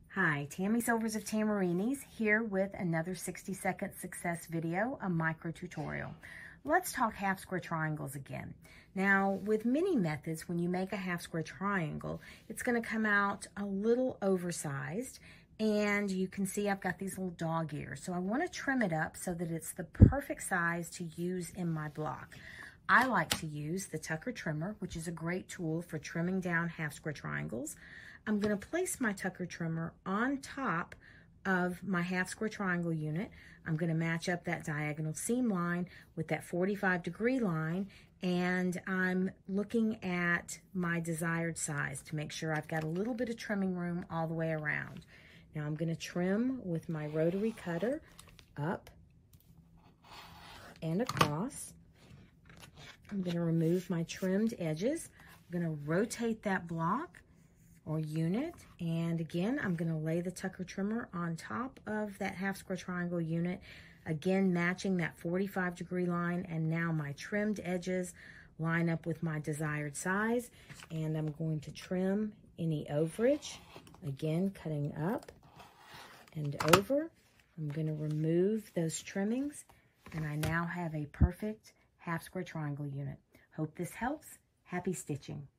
Hi, Tammy Silvers of Tamarini's here with another 60-second success video, a micro tutorial. Let's talk half square triangles again. Now, with many methods, when you make a half square triangle, it's going to come out a little oversized, and you can see I've got these little dog ears. So I want to trim it up so that it's the perfect size to use in my block. I like to use the Tucker trimmer, which is a great tool for trimming down half square triangles. I'm going to place my Tucker trimmer on top of my half square triangle unit. I'm going to match up that diagonal seam line with that 45-degree line, and I'm looking at my desired size to make sure I've got a little bit of trimming room all the way around. Now I'm going to trim with my rotary cutter up and across. I'm going to remove my trimmed edges. I'm going to rotate that block or unit, and again I'm going to lay the Tucker trimmer on top of that half square triangle unit, again matching that 45-degree line, and now my trimmed edges line up with my desired size, and I'm going to trim any overage, again cutting up and over. I'm going to remove those trimmings, and I now have a perfect half square triangle unit. Hope this helps. Happy stitching.